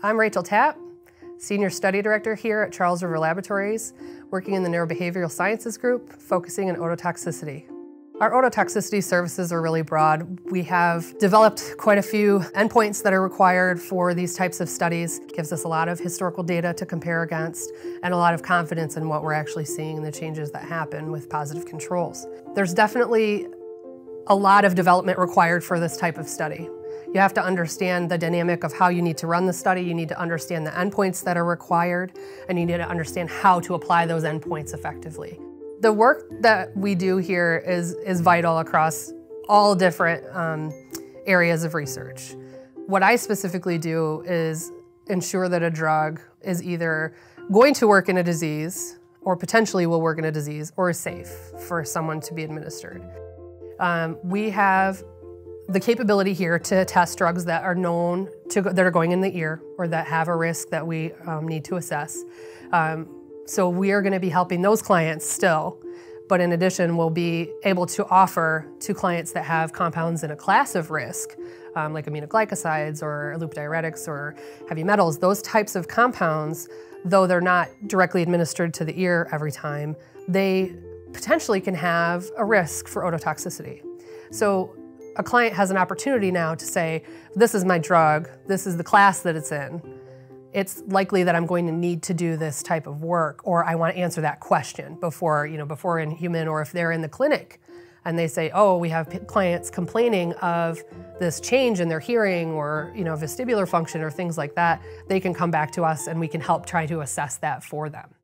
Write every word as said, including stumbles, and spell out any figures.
I'm Rachel Tapp, Senior Study Director here at Charles River Laboratories, working in the Neurobehavioral Sciences Group, focusing on ototoxicity. Our ototoxicity services are really broad. We have developed quite a few endpoints that are required for these types of studies. It gives us a lot of historical data to compare against and a lot of confidence in what we're actually seeing and the changes that happen with positive controls. There's definitely a lot of development required for this type of study. You have to understand the dynamic of how you need to run the study, you need to understand the endpoints that are required, and you need to understand how to apply those endpoints effectively. The work that we do here is, is vital across all different um, areas of research. What I specifically do is ensure that a drug is either going to work in a disease, or potentially will work in a disease, or is safe for someone to be administered. Um, we have the capability here to test drugs that are known to go, that are going in the ear or that have a risk that we um, need to assess. Um, so we are going to be helping those clients still, but in addition we'll be able to offer to clients that have compounds in a class of risk, um, like aminoglycosides or loop diuretics or heavy metals, those types of compounds, though they're not directly administered to the ear every time, they potentially can have a risk for ototoxicity. So a client has an opportunity now to say, this is my drug, this is the class that it's in. It's likely that I'm going to need to do this type of work, or I want to answer that question before, you know, before in human, or if they're in the clinic and they say, oh, we have clients complaining of this change in their hearing or, you know, vestibular function or things like that, they can come back to us and we can help try to assess that for them.